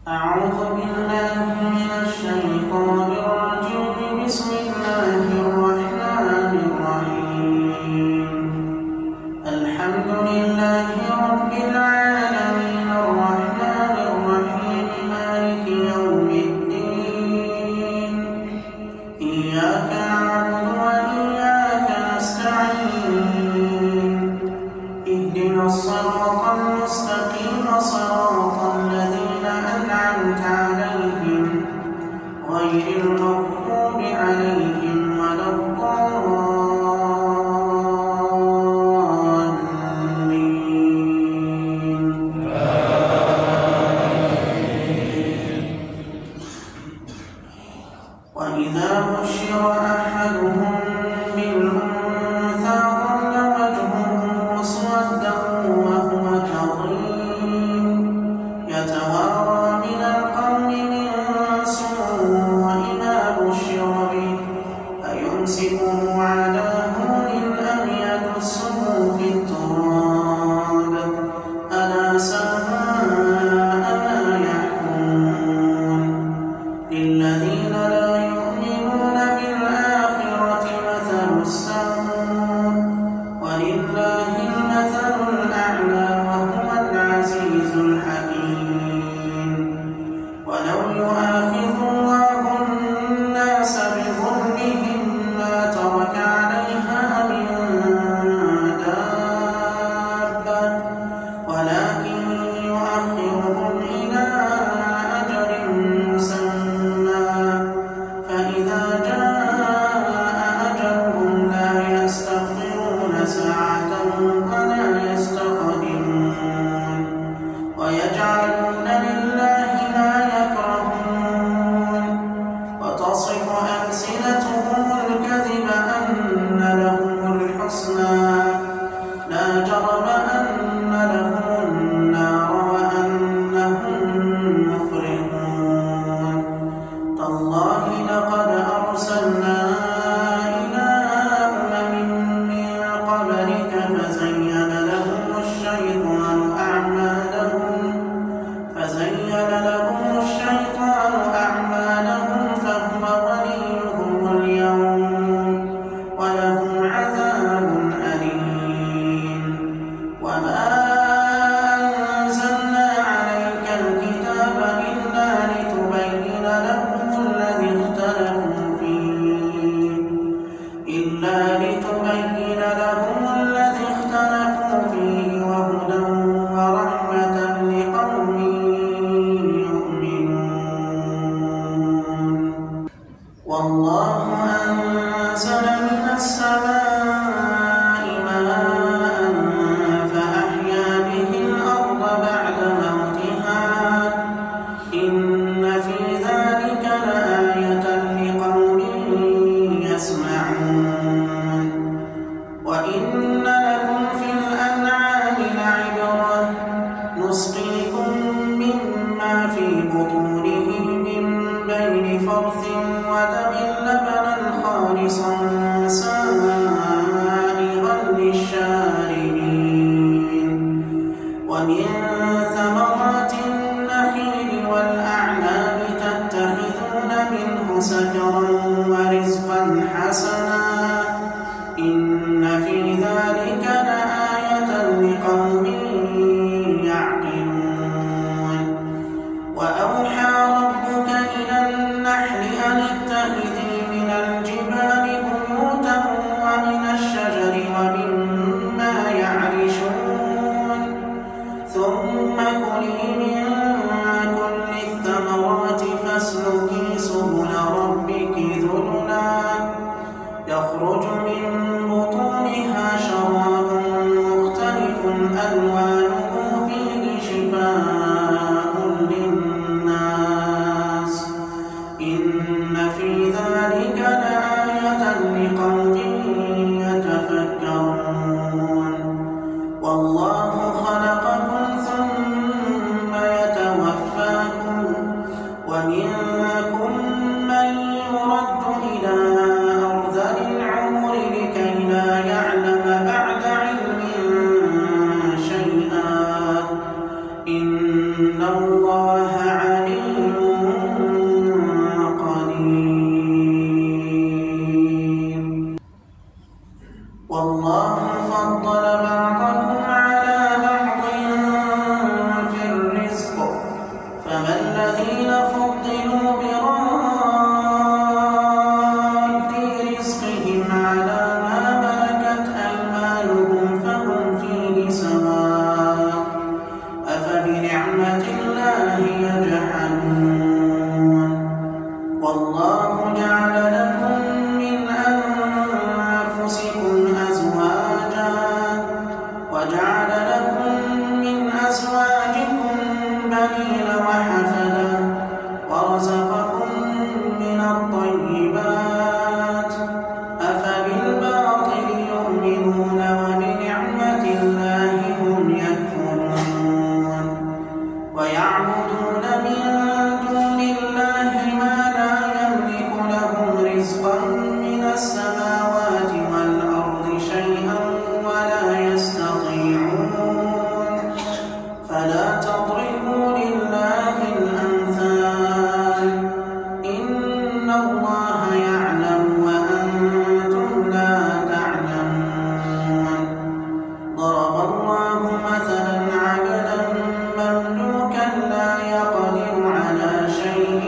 أعوذ بالله من الشيطان الرجيم. بسم الله الرحمن الرحيم. الحمد لله رب العالمين الرحمن الرحيم مالك يوم الدين. إياك نعبد وإياك نستعين. اهدنا الصراط المستقيم صراط الذين أنعمت عليهم غير المغضوب عليهم الله عليم قدير. والله فضل بعضكم على بعض في الرزق فما الذين فضلوا براد رزقهم على ما ملكت أيمانهم فهم فيه سواء أفبنعمة الله يجحدون. والله جعل لكم من أنفسكم أزواجا وجعل لكم من أزواجكم بنين وحفدا ورزقكم من الطيبات أفبالباطل يؤمنون وبنعمة الله هم يكفرون. ويعبدون من دون الله ما لا يملك لهم رزقا من السماوات والأرض شيئا ولا يستطيعون. فلا تضربوا لله الأمثال إن الله يعلم وأنتم لا تعلمون. ضرب الله مثلا عبدا مملوكا لا يقدر على شيء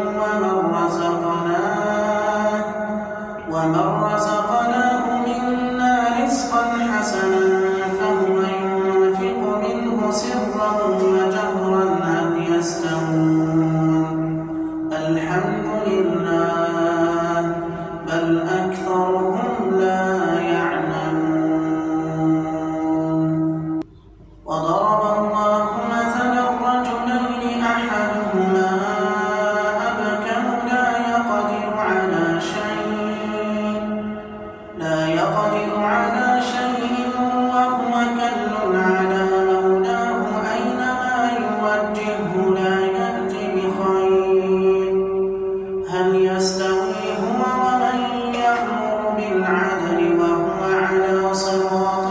ومن رزقناه منا رزقا حسنا فهو ينفق منه سرا وجهرا هل يستوون الحمد لله بل أكثرهم لا يعلمون. وضرب الله مثلا رجلين أحدهما أبكم لا يقدر على شيء وهو كل على مولاه أينما يوجهه لا يأتي بخير هل يستوي هو ومن يأمر بالعدل وهو على صراط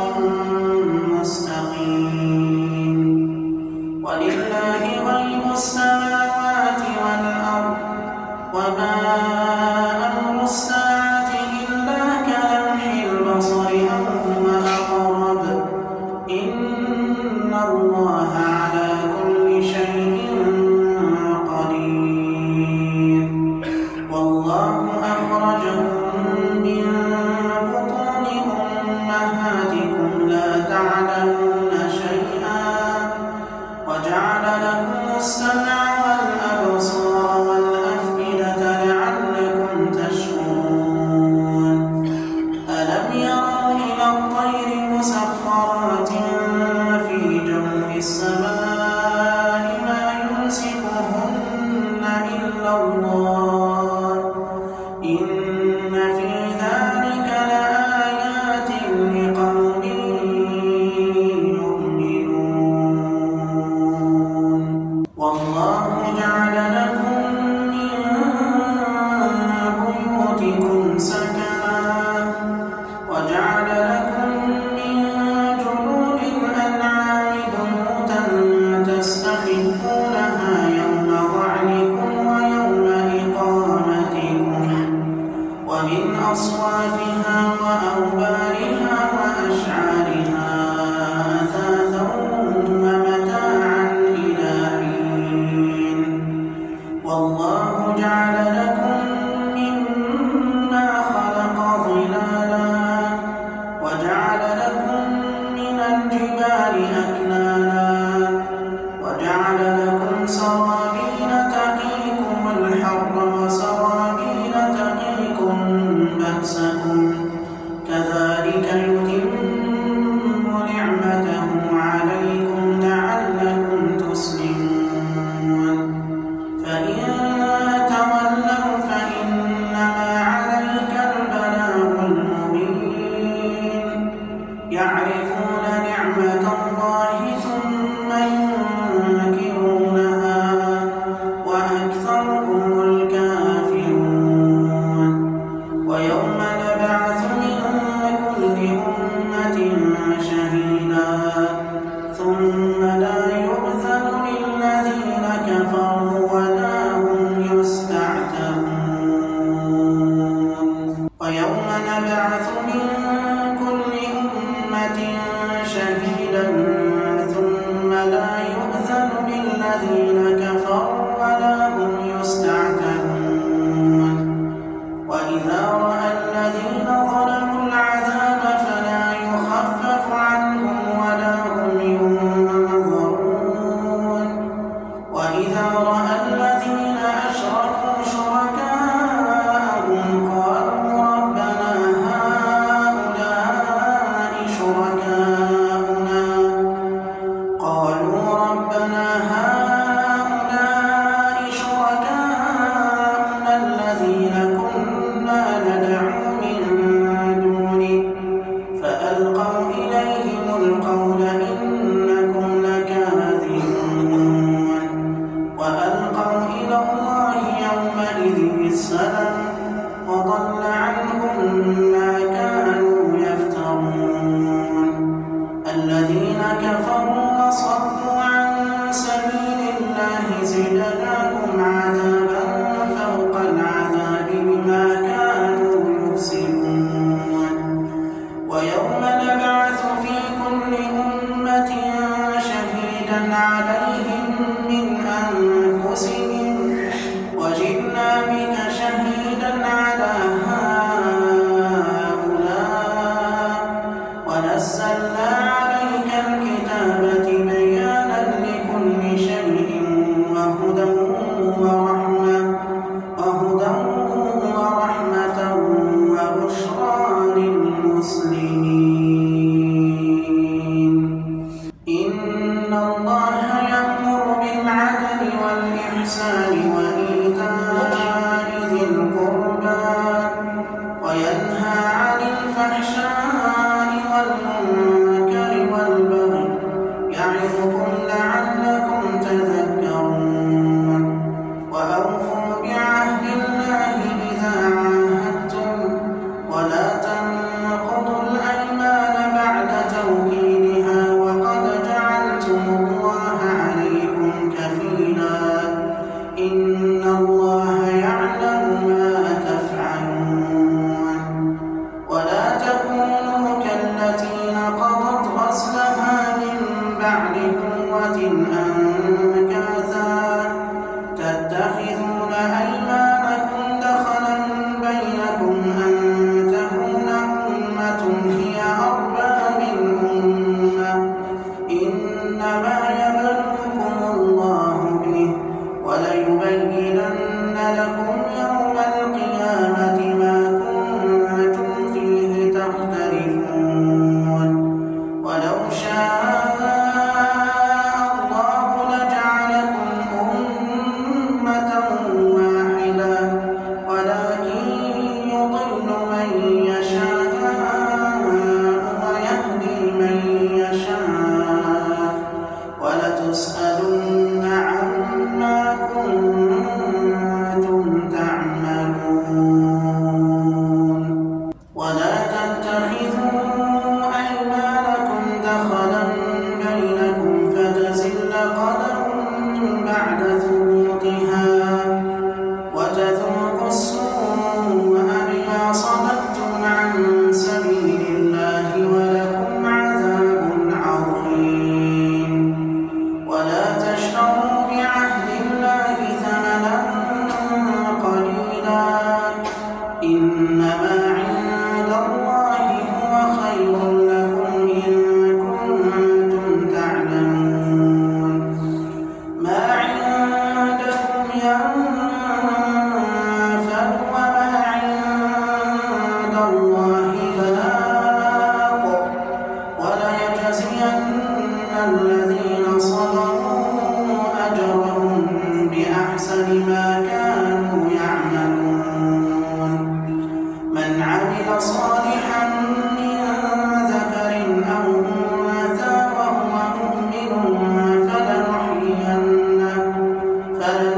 مستقيم. ولله غيب السماوات والأرض وما أمر الساعة إلا كلمح البصر أو هو أقرب إن الله على كل شيء قدير. والله أخرجكم من بطون أمهاتكم لا تعلمون شيئا وجعل لكم السمع والأبصار والأفئدة لعلكم تشكرون. ألم يروا إلى الطير مسخرات في جو السماء ما يمسكهن إلا الله إن في ذلك لآيات لقوم يؤمنون. والله جعل لكم من بيوتكم سكنا وجعل لكم من جلود الأنعام بيوتا تستخفونها يوم ظعنكم ويوم إقامتكم ومن أصوافها وأوبارها وأشعارها أثاثا ومتاعا إلى حين. والله جعل لكم مما خلق ظلالا وجعل لكم من الجبال أكنانا وجعل لكم سرابيل تقيكم الحر وسرابيل تقيكم بأسكم كذلك يتم نعمته عليكم لعلكم تسلمون. فإن تولوا فإنما عليك البلاغ المبين. يعرفون نعمة الله ثم ينكرونها كفروا ولا هم يستعتبون ويوم نبعث من كل أمة شهيدا ثم لا يؤذن للذين كفروا ولا هم يستعتبون وإذا رأى الذين ظلموا العذاب فلا يخفف عنهم ولا هم ينظرون وإذا رأى الذين أشركوا شركاءهم قالوا ربنا هؤلاء شركاؤنا الذين كنا ندعو من دونه فألقوا إليهم القول إنكم لكاذبون وألقوا إلى الله يومئذ السلام وضل عنهم ما كانوا يفترون الذين كفروا وصدوا عن سبيل الله زدناهم عذابا فوق العذاب بما كانوا يفسدون ويوم نبعث في كل أمة شهيدا عليهم من أنفسهم وجئنا بك شهيدا على هؤلاء ونزلنا عليك الكتاب بيانا لكل شيء وهدى ورحمة وبشرى للمسلمين إن الله يأمر بالعدل والإحسان وإيتاء ذي القربى وينهى عن الفحشاء والمنكر والبغي يعظكم لعلكم تذكرون وأوفوا بعهد الله إذا عاهدتم ولا تنقضوا الأيمان بعد توكيدها وقد جعلتم الله عليكم كفيلا إن الله يعلم ما تفعلون ولا تكونوا كالتي نقضت غزلها من بعد قوة أنكاثا تتخذون أيمانكم دخلا بينكم أن تكون أمة هي أربى من أمة إنما يبلوكم الله به وليبينن لكم يوم القيامة ما كنتم فيه تختلفون ولو شاء الله لجعلكم أمة واحدة ولكن يضل من يشاء ويهدي من يشاء ولتسألن عما كنتم تعملون ولا تتخذوا أيمانكم دخلا بينكم فتزل قدم بعد ثبوتها وتذوقوا السوء بما صددتم عن سبيل الله ولكم عذاب عظيم ولا تشتروا بعهد الله ثمنا قليلا إنما عند الله هو خير لكم إن كنتم تعلمون ما عندكم ينفد وما عند الله باق وليجزين الذين صبروا أجرهم بأحسن ما كانوا يعملون من عمل صالحا من ذكر أو أنثى وهو مؤمن فلنحيينه